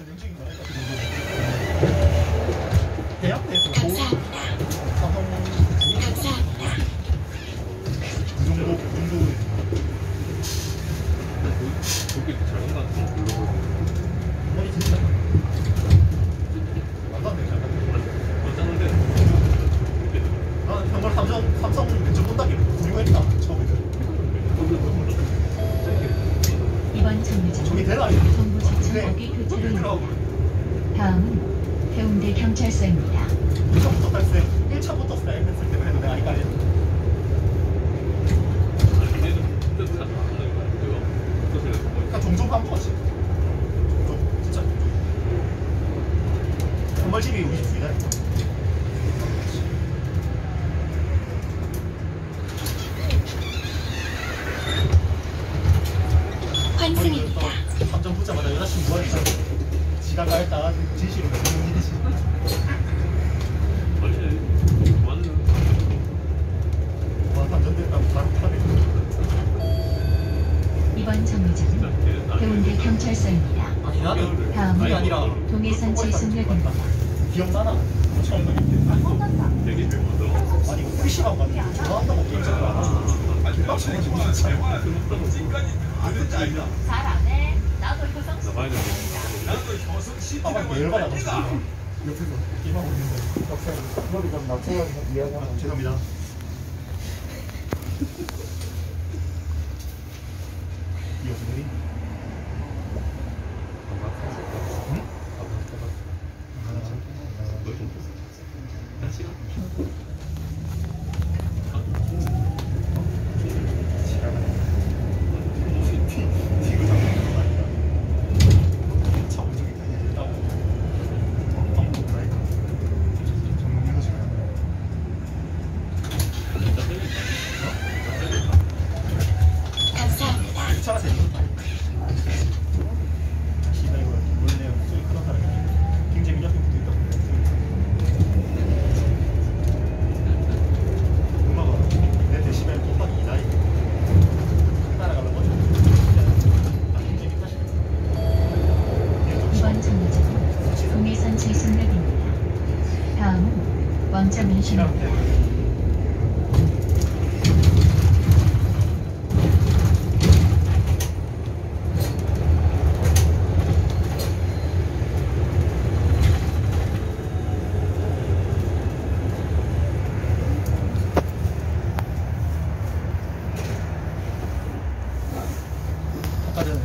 전형적인 거니까 그 정도. 대학내에서 감사합니다. 감사합니다. 그 정도 거기 작은 거 같은 거 불러보고 머리 진짜 말도 안 돼. 괜찮은데 나는 정말 삼성 면접 본다기 훌륭했다 처음에. 이번 정류장 저기 대라 정부 지침 어기 교체로 이용합니다. 다음은 해운대 경찰서입니다. 1차부터 탈세 1차부터 스타일 했을 때는 했는데 아직까지 그러니까 종종 한 번씩 종종 진짜 종종 한벌집이 우리 집 주의다. 환승입니다. 3점 붙자마자 여자친구가 있어. 지가 가했다 진실로 무슨 일이지. 와 3점 됐다고 바로 타네. 이번 정류장은 해운대 경찰서입니다. 아니 나는 다음은 그게 아니라 동해선 제순역입니다. 기억나나? 처음 되게 좋아서 아니 PC방 가지고 전화한다고 게임잖아. 빡쳐가지고 진짜. 잘안해. 나도 이거 성수. 나가야 되는데 아마 열받아 가지고 옆에서 게임하고 있는데. 그거를 좀 낮춰서 이야기하면 죄송합니다. 이 어디들이? 감사합니다. 차라리 시다 이거 원래 목소리 크던 사람이 굉장히 민혁형 분도 있다고. 음악은 내 데시벨 곱하기 2다 이거 따라가는 거죠. 굉장히 사실 이번 정류장은 동해선 제순역입니다. 다음은 왕자문신입니다. 아까 전에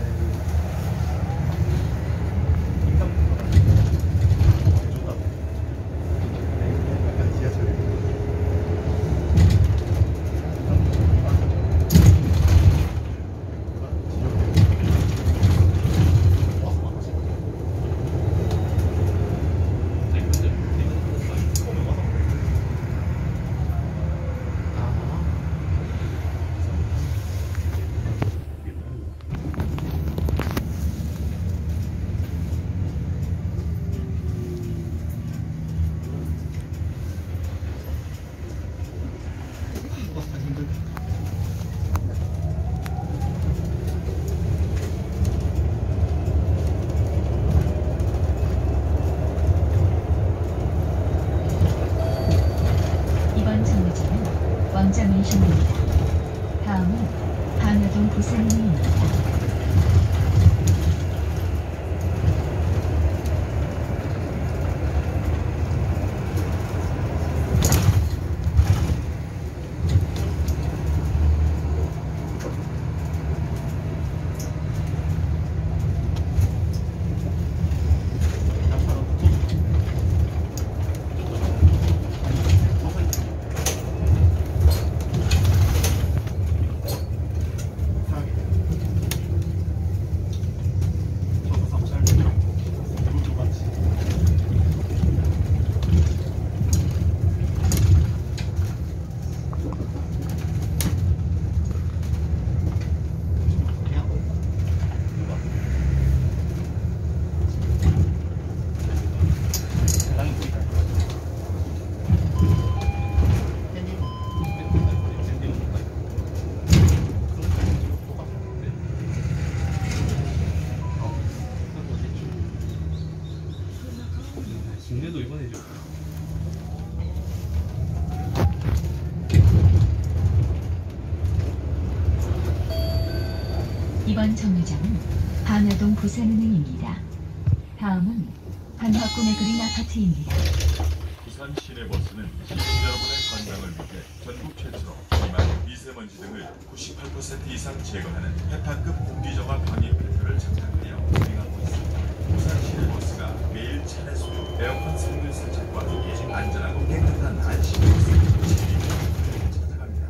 이번 정류장은 왕자문신입니다. 다음은 반여동 부산역입니다. 국내도 이번에 좀 이번 정류장은 방화동 부산은행입니다. 다음은 한화꿈의 그린 아파트입니다. 부산 시내버스는 시민 여러분의 건강을 위해 전국 최초로 비만, 미세먼지 등을 98% 이상 제거하는 해파급 공기정화 방역 패턴을 장착하여 운행하고 있습니다. 부산 시내버스가 매일 차례 수요, 에어컨 성능 세척과 함께 안전하고 깨끗한 안심 버스를 찾아갑니다.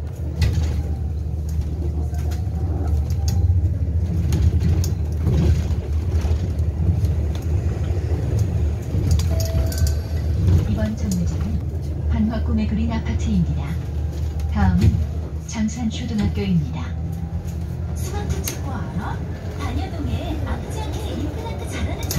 이번 정류장은 한화꿈의 그린 아파트입니다. 다음은 장산초등학교입니다. 스마트 치과 알아? 단여동에 아프지 않게 임플란트 잘하는